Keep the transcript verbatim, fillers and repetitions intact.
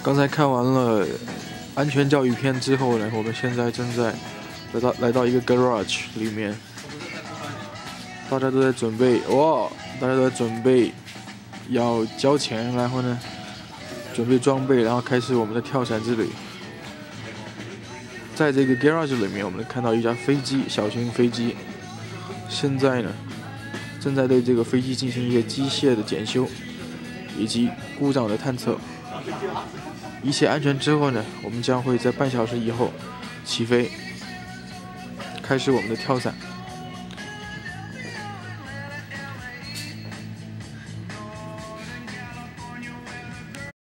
刚才看完了安全教育片之后呢，我们现在正在来到来到一个 garage 里面，大家都在准备哇，大家都在准备要交钱，然后呢，准备装备，然后开始我们的跳伞之旅。在这个 garage 里面，我们看到一架飞机，小型飞机，现在呢，正在对这个飞机进行一些机械的检修以及故障的探测。一切安全之后呢，我们将会在半小时以后起飞，开始我们的跳伞。